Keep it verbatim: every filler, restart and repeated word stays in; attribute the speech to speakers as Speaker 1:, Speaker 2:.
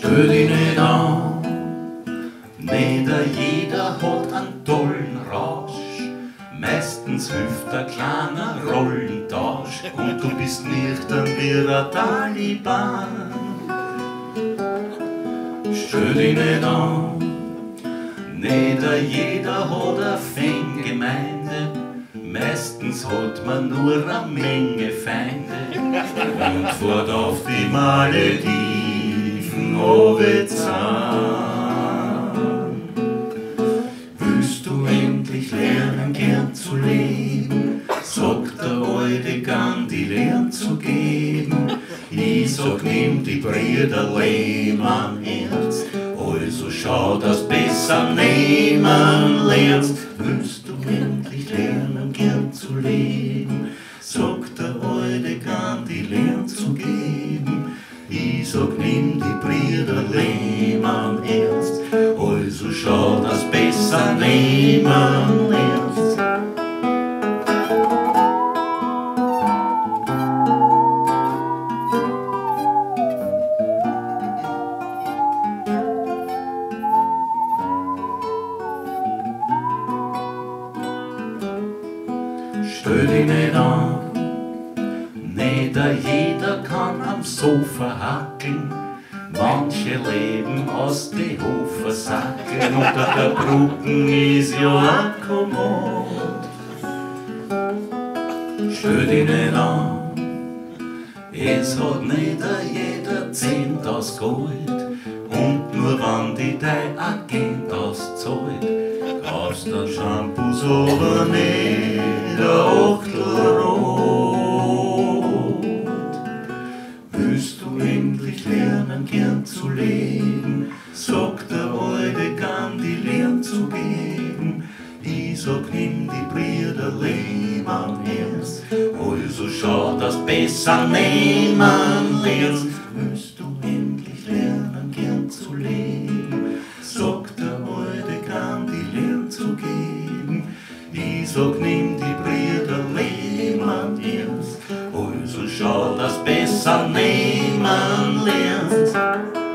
Speaker 1: Stell dich nicht an, nicht jeder hat einen tollen Rausch. Meistens hilft ein kleiner Rollentausch und du bist nüchtern wie ein Taliban. Stell dich nicht an, nicht jeder hat eine Fangemeinde. Meistens hat man nur eine Menge Feinde und fährt auf die Malediven runterzahn. Willst du endlich lernen, gern zu leben? Sagt der alte Gandhi, lern zu geben. Ich sag, nimm die Brüder Lehm am Herz, also schau, dass besser nehmen lernst. Willst du endlich lernen, gern zu leben? Sagt der alte Gandhi, lern zu geben. Ich sag, nimm die Brüder Lehm am Ernst, also schau, dass besser nehmen lernst. Stell dich nicht an, nicht jeder kann am Sofa hackeln. Manche leben aus die Hofersackeln, unter der Brücken ist ja ein Kommod. Stell dich nicht an, es hat nicht jeder Cent aus Gold, und nur wenn die dein Agent auszahlt, kaufst du Shampoos, aber nicht ein Achtel rot. Willst du endlich lernen, gern zu leben? Sagt der alte Gandhi, lern zu geben. Ich sag, nimm die Brüder Lehm am Herz, also schau, dass besser nehmen lernst. Willst du endlich lernen, gern zu leben? Sagt der alte Gandhi, lern zu geben. Ich sag, nimm die Brüder Lehm am Herz, also schau, dass besser nehmen lernst.